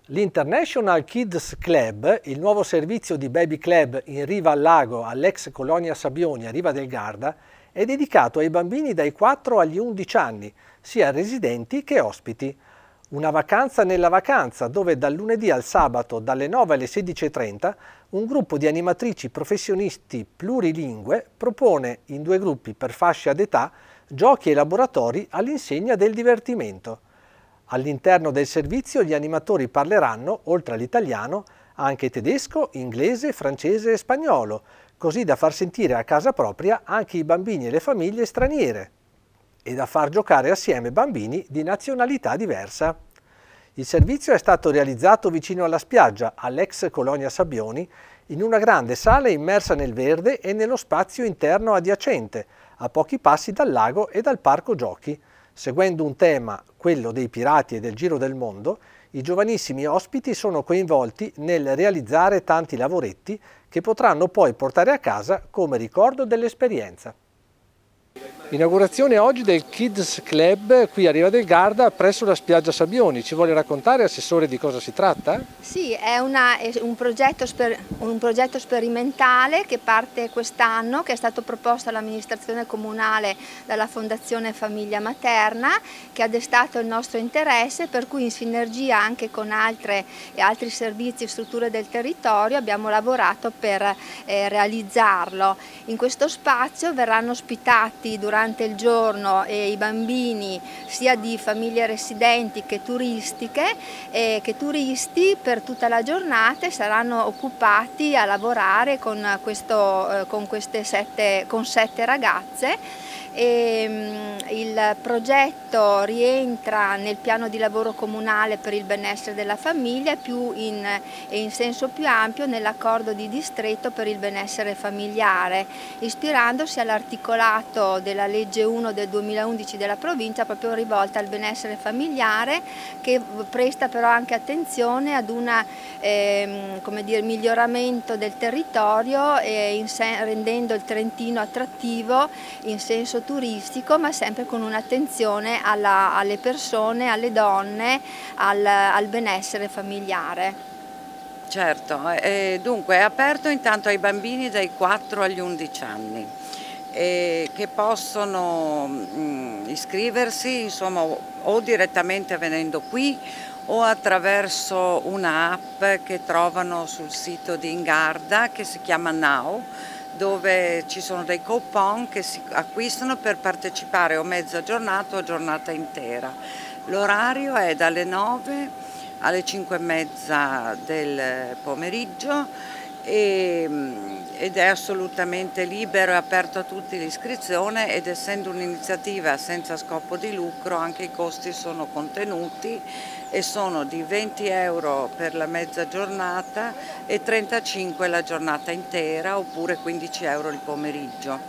L'International Kids Club, il nuovo servizio di baby club in riva al lago all'ex colonia Sabioni a Riva del Garda, è dedicato ai bambini dai 4 agli 11 anni, sia residenti che ospiti. Una vacanza nella vacanza dove dal lunedì al sabato dalle 9 alle 16:30 un gruppo di animatrici professionisti plurilingue propone in 2 gruppi per fascia d'età giochi e laboratori all'insegna del divertimento. All'interno del servizio gli animatori parleranno, oltre all'italiano, anche tedesco, inglese, francese e spagnolo, così da far sentire a casa propria anche i bambini e le famiglie straniere e da far giocare assieme bambini di nazionalità diversa. Il servizio è stato realizzato vicino alla spiaggia, all'ex colonia Sabioni, in una grande sala immersa nel verde e nello spazio interno adiacente, a pochi passi dal lago e dal parco giochi. Seguendo un tema, quello dei pirati e del giro del mondo, i giovanissimi ospiti sono coinvolti nel realizzare tanti lavoretti che potranno poi portare a casa come ricordo dell'esperienza. Inaugurazione oggi del Kids Club qui a Riva del Garda presso la spiaggia Sabioni. Ci vuole raccontare, Assessore, di cosa si tratta? Sì, è un progetto sperimentale che parte quest'anno, che è stato proposto all'amministrazione comunale dalla Fondazione Famiglia Materna, che ha destato il nostro interesse, per cui in sinergia anche con altri servizi e strutture del territorio abbiamo lavorato per realizzarlo. In questo spazio verranno ospitati durante il giorno i bambini sia di famiglie residenti che turistiche, che turisti per tutta la giornata saranno occupati a lavorare con 7 ragazze. Il progetto rientra nel piano di lavoro comunale per il benessere della famiglia e in senso più ampio nell'accordo di distretto per il benessere familiare, ispirandosi all'articolato della legge 1 del 2011 della provincia proprio rivolta al benessere familiare, che presta però anche attenzione ad un miglioramento del territorio rendendo il Trentino attrattivo in senso turistico, ma sempre con un'attenzione alle persone, alle donne, al benessere familiare. Certo, dunque è aperto intanto ai bambini dai 4 agli 11 anni che possono iscriversi, insomma, o direttamente venendo qui o attraverso un'app che trovano sul sito di Ingarda che si chiama Now, dove ci sono dei coupon che si acquistano per partecipare o mezza giornata o giornata intera. L'orario è dalle 9 alle 5:30 del pomeriggio ed è assolutamente libero e aperto a tutti l'iscrizione, ed essendo un'iniziativa senza scopo di lucro anche i costi sono contenuti e sono di 20 euro per la mezza giornata e 35 la giornata intera, oppure 15 euro il pomeriggio.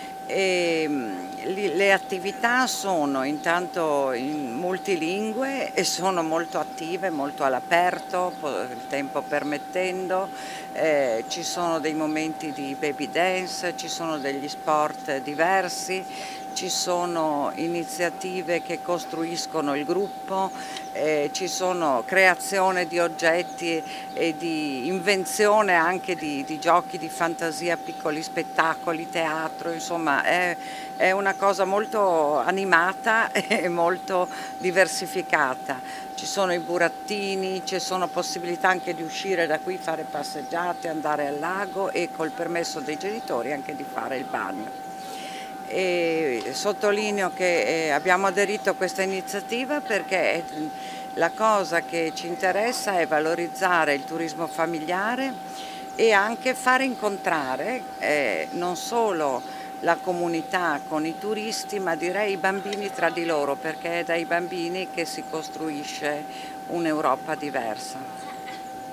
Le attività sono intanto in multilingue e sono molto attive, molto all'aperto, il tempo permettendo, ci sono dei momenti di baby dance, ci sono degli sport diversi, ci sono iniziative che costruiscono il gruppo, ci sono creazione di oggetti e di invenzione anche di giochi di fantasia, piccoli spettacoli, teatro, insomma è una cosa molto animata e molto diversificata. Ci sono i burattini, ci sono possibilità anche di uscire da qui, fare passeggiate, andare al lago e col permesso dei genitori anche di fare il bagno. E sottolineo che abbiamo aderito a questa iniziativa perché la cosa che ci interessa è valorizzare il turismo familiare e anche fare incontrare non solo la comunità con i turisti, ma direi i bambini tra di loro, perché è dai bambini che si costruisce un'Europa diversa.